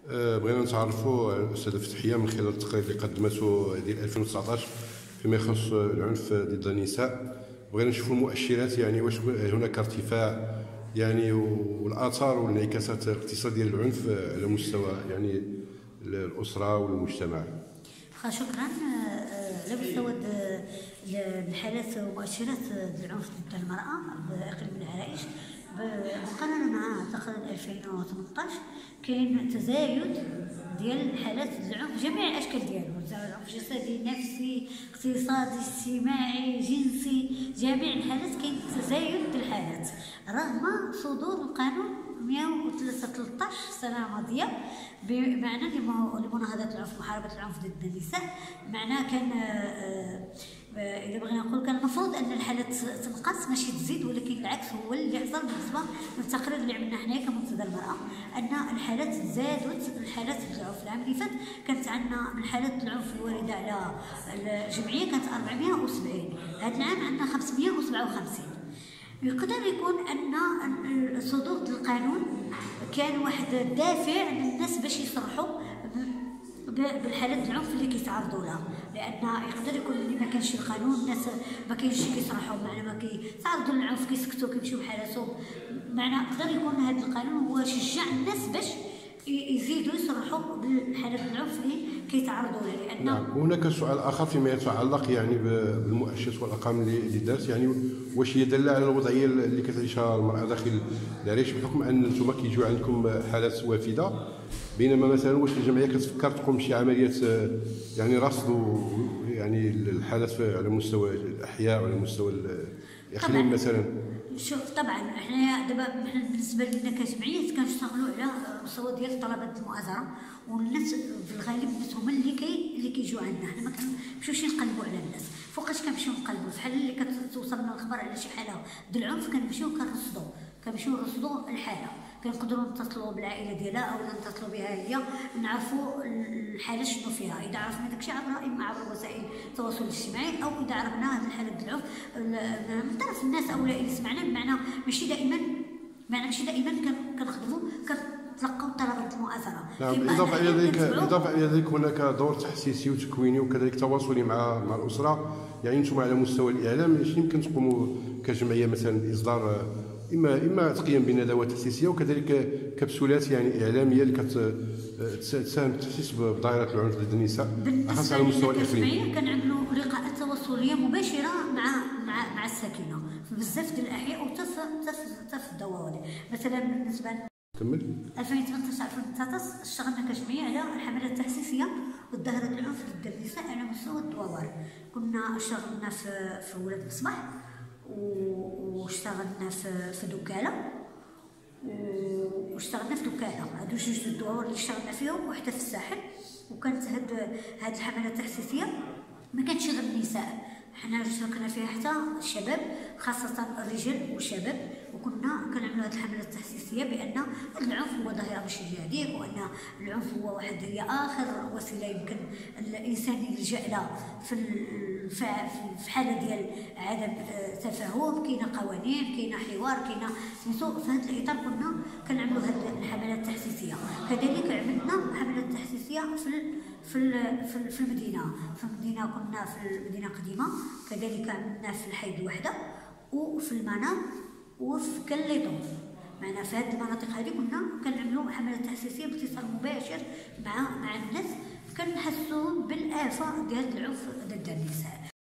بغينا نتعرفوا على الأستاذة فتحية من خلال التقرير اللي قدمته ديال 2019 فيما يخص العنف ضد النساء. بغينا نشوفوا المؤشرات، يعني واش هناك ارتفاع يعني والآثار والانعكاسات الاقتصادية للعنف على مستوى يعني الأسرة والمجتمع. شكرا. على مستوى الحالات ومؤشرات العنف ضد المرأة بإقليم العرائش مقارنة مع تقرير 2018 كاين تزايد ديال حالات العنف جميع الاشكال ديالو، العنف جسدي، نفسي، اقتصادي، اجتماعي، جنسي، جميع الحالات كاين تزايد ديال الحالات رغم صدور القانون 113 سنه ماضيه بمعنى لمناهضه العنف، محاربه العنف ضد النساء. معناه كان اذا بغينا نقول كان المفروض ان الحالات تنقص ماشي تزيد، ولكن العكس هو اللي حصل بالنسبه للتقرير اللي عملنا حنايا كمنتدى المراه، ان الحالات زادت. الحالات العنف العام اللي فات كانت عندنا من حالات العنف الوارده على الجمعيه كانت 470، هذا العام عندنا 557. يقدر يكون ان صدور القانون كان واحد الدافع للناس باش يصرحوا بالحالات العنف اللي كيتعرضوا لها، لان يقدر يكون اللي ما كانش القانون الناس ما كاينش كيصرحوا، معنى ما كيتعرضوا للعنف كيسكتوا كيمشيو بحالاتهم. معنى يقدر يكون هذا القانون هو شجع الناس باش يزيدوا يصرحوا بالحالات العنف اللي كيتعرضوا لها. لان هناك سؤال اخر فيما يتعلق يعني بالمؤشرات والارقام اللي دارت، يعني واش هي داله على الوضعيه اللي كتعيشها المراه داخل العريش، بحكم ان انتم كيجيو عندكم حالات وافده، بينما مثلا واش الجمعيه كتفكر تقوم بشي عمليه يعني رصد يعني الحالات على مستوى الاحياء وعلى مستوى الاقليم مثلا؟ شوف، طبعا احنا دابا بالنسبه لنا كجمعيه كنشتغلوا على مستوى ديال طلبات المؤازره، والناس في الغالب الناس هما اللي كيجيو عندنا. حنا ما كنمشيوش نقلبوا على الناس. فوقاش كنمشيو نقلبوا؟ فحال اللي كتوصلنا الخبر على شي حاله ديال العنف كنمشيو نرصدوا الحاله، كنقدروا نتصلوا بالعائله ديالها او نتصلوا بها هي نعرفوا الحاله شنو فيها. اذا عرفنا داكشي اما عبر وسائل التواصل الاجتماعي، او اذا عرفنا هذه الحاله ديال العنف من طرف الناس او اللي سمعنا. بمعنى ماشي دائما كنخدموا كنتلقاو طلبات المؤازره. نعم. اضافه الى ذلك هناك دور تحسيسي وتكويني وكذلك تواصلي مع الاسره. يعني انتم على مستوى الاعلام اش يمكن تقوموا كجمعيه مثلا باصدار اما تقييم بندوات تاسيسيه وكذلك كبسولات يعني اعلاميه اللي كتساهم في التحسيس بظاهره العنف ضد النساء خاصه على مستوى الاقليم؟ كنعملوا لقاءات تواصليه مباشره مع الساكنه في بزاف ديال الاحياء وحتى في الدواوين. مثلا بالنسبه كمل 2018 اشتغلنا كجمعيه على الحملات التحسيسيه ضد ظاهره العنف ضد النساء على مستوى الدواوين. كنا اشتغلنا في ولاد مصباح، واشتغلنا في دكاله، هادو جوج الدواور اللي اشتغلنا فيهم، وحده في الساحل. وكانت هاد الحملات التحسيسيه ما كانتش غير النساء، حنا شاركنا فيها حتى الشباب، خاصه الرجال والشباب. وكنا كنعملوا هذه الحملات التحسيسيه بان العنف هو ظاهره ماشي جديده، وان العنف هو هي اخر وسيله يمكن الانسان يلجا لها في حاله ديال عدم تفاهم. كاينه قوانين، كاينه حوار، كاينه سميتو. في هذا الاطار كنا كنعملوا هذه الحملات التحسيسيه. كذلك عملنا حملات تحسيسيه في المدينه. كنا في المدينه القديمه، كذلك عملنا في الحي الوحده وفي المنام وفي كليطو. معنا في هذه المناطق هذه كنا كنعملوا حملات تحسيسيه باتصال مباشر مع الناس، كنحسوهم بالآفة ديال العنف ضد النساء.